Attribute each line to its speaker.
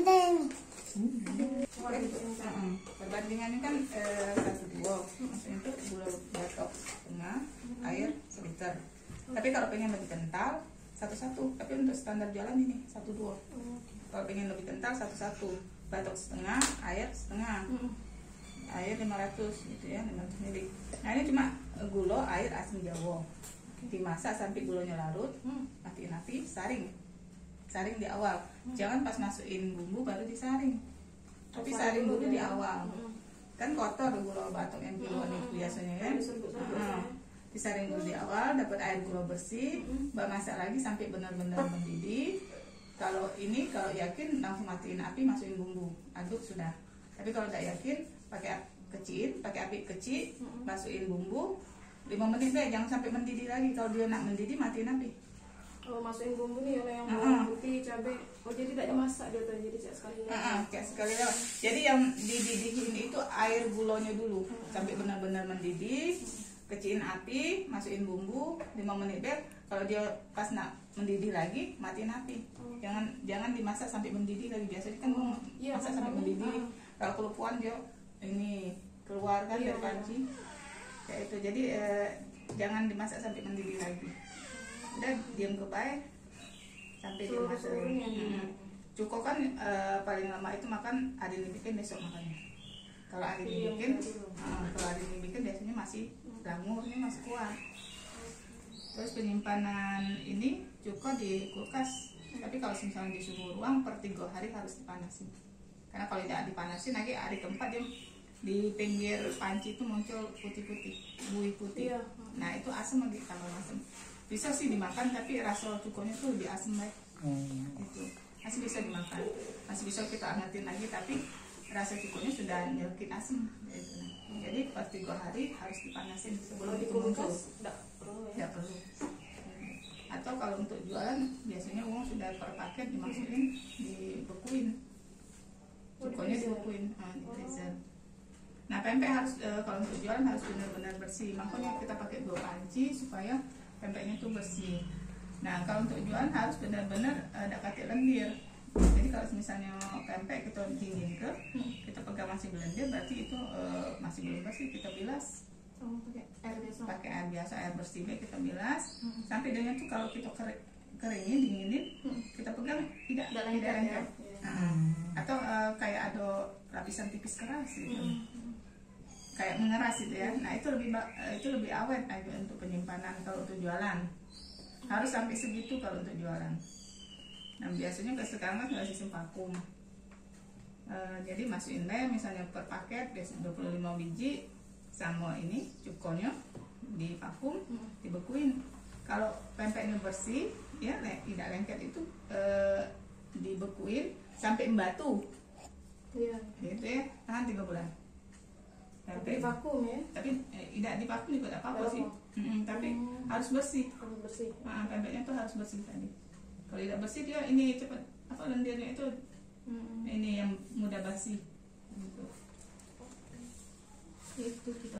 Speaker 1: Perbandingannya kan 1:2, maksudnya itu gula batok setengah, air seliter. Tapi kalau pengen lebih kental 1:1, tapi untuk standar jualan ini 1:2. Kalau pengen lebih kental 1:1, batok setengah, air setengah. Air 500 gitu ya, 500 ml. Nah ini cuma gula, air, asam jawa. Dimasak sampai gulanya larut, matiin api, saring di awal. Jangan pas masukin bumbu baru disaring, tapi saring dulu di awal. Kan kotor gula batok yang kiloan itu biasanya kan. Disaring dulu di awal, dapat air gula bersih, masak lagi sampai benar-benar mendidih. Kalau yakin langsung matiin api, masukin bumbu, aduk sudah. Tapi kalau tidak yakin, pakai api kecil, masukin bumbu 5 menit deh, jangan sampai mendidih lagi. Kalau dia nak mendidih, matiin api.
Speaker 2: Oh, masukin bumbu nih yang bawang putih, cabai. Oh, jadi tidak dimasak dia tuh, jadi kayak sekali lewat.
Speaker 1: Jadi yang dididihin itu air gulanya dulu sampai benar-benar mendidih. Kecilin api, masukin bumbu 5 menit deh. Kalau dia pas nak mendidih lagi, matiin api. Jangan dimasak sampai mendidih lagi. Biasanya kan masak sampai mendidih. Kalau kelupaan dia ini keluar kan dari panci kayak itu. Jadi jangan dimasak sampai mendidih lagi. Udah diam ke baik sampai dia masak. Cukup kan paling lama itu makan hari ini bikin, besok makannya. Kalau hari ini bikin, biasanya masih jamurnya masih kuat. Terus penyimpanan ini cukup di kulkas. Tapi kalau misalnya di suhu ruang per 3 hari harus dipanasin. Karena kalau tidak dipanasin lagi hari keempat dia di pinggir panci itu muncul putih-putih, buih putih. Nah itu asam lagi, kalau asam. Bisa sih dimakan, tapi rasa cukonya tuh lebih asam baik. Itu masih bisa dimakan, masih bisa kita angetin lagi, tapi rasa cukonya sudah nyelkit asam. Gitu. Jadi pas 3 hari harus dipanasin sebelum itu muncul. Tidak perlu. Atau kalau untuk jualan biasanya uang sudah per paket dimasukin, dibekuin. Cukonya dibekuin, di freezer. Nah pempek harus kalau untuk jualan harus benar-benar bersih. Makanya kita pakai 2 panci supaya pempeknya itu bersih. Nah kalau untuk jualan harus benar-benar ada katik lendir. Jadi kalau misalnya pempek kita dingin kita pegang masih lendir, berarti itu masih belum bersih, kita bilas. Pakai air biasa, air bersih kita bilas. Sampai dengan tuh kalau kita keringin, dinginin, kita pegang tidak lengket. Atau kayak ada lapisan tipis keras gitu. Kayak mengeras gitu ya. Nah itu lebih awet aja untuk penyimpanan. Kalau untuk jualan harus sampai segitu kalau untuk jualan. Nah biasanya sekarang kan sudah sistem vakum. Jadi masukin deh, misalnya per paket biasanya 25 biji sama ini cukonya di vakum, dibekuin. Kalau pempeknya bersih ya tidak lengket itu dibekuin sampai membatu. Gitu ya, tahan 3 bulan.
Speaker 2: Tapi vakum ya?
Speaker 1: Tapi tidak di vakum juga tidak apa-apa sih. Tapi harus bersih. Pempeknya tuh harus bersih tadi. Kalau tidak bersih dia ini cepat lendirnya itu ini yang mudah basi. Gitu. Itu kita